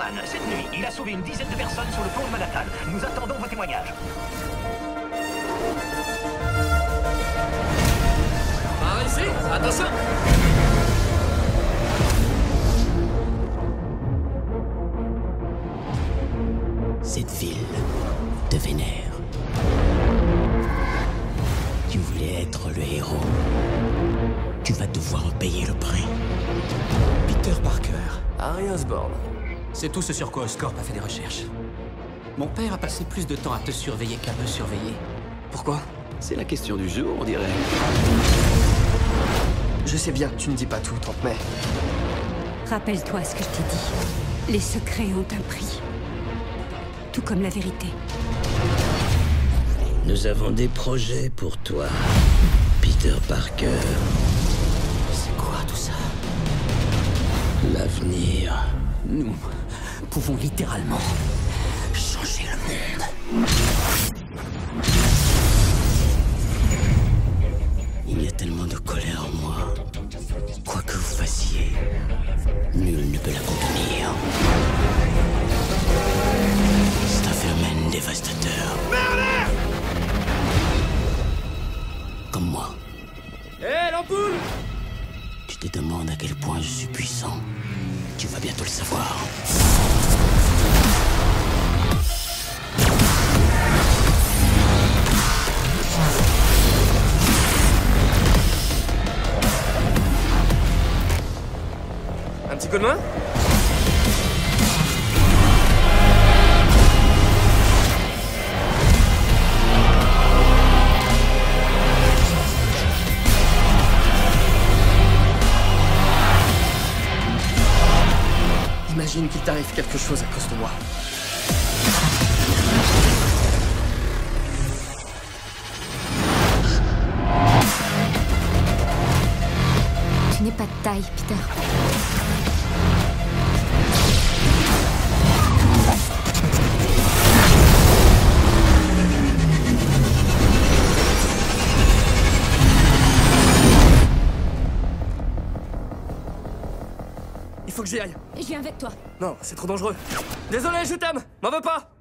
Batman. Cette nuit, il a sauvé une dizaine de personnes sur le pont de Manhattan. Nous attendons vos témoignages. Par ici, attention! Cette ville te vénère. Tu voulais être le héros. Tu vas devoir en payer le prix. Peter Parker, Harry Osborn. C'est tout ce sur quoi Oscorp a fait des recherches. Mon père a passé plus de temps à te surveiller qu'à me surveiller. Pourquoi? C'est la question du jour, on dirait. Je sais bien que tu ne dis pas tout, Tante May. Rappelle-toi ce que je t'ai dit. Les secrets ont un prix. Tout comme la vérité. Nous avons des projets pour toi, Peter Parker. C'est quoi tout ça? L'avenir. Nous pouvons littéralement changer le monde. Il y a tellement de colère en moi. Quoi que vous fassiez, nul ne peut la contenir. C'est un phénomène dévastateur. Comme moi. Hé, l'ampoule! Tu te demandes à quel point je suis puissant. Tu vas bientôt le savoir. Un petit coup de main? Imagine qu'il t'arrive quelque chose à cause de moi. Tu n'es pas de taille, Peter. Il faut que j'y aille. Je viens avec toi. Non, c'est trop dangereux. Désolé, je t'aime. M'en veux pas.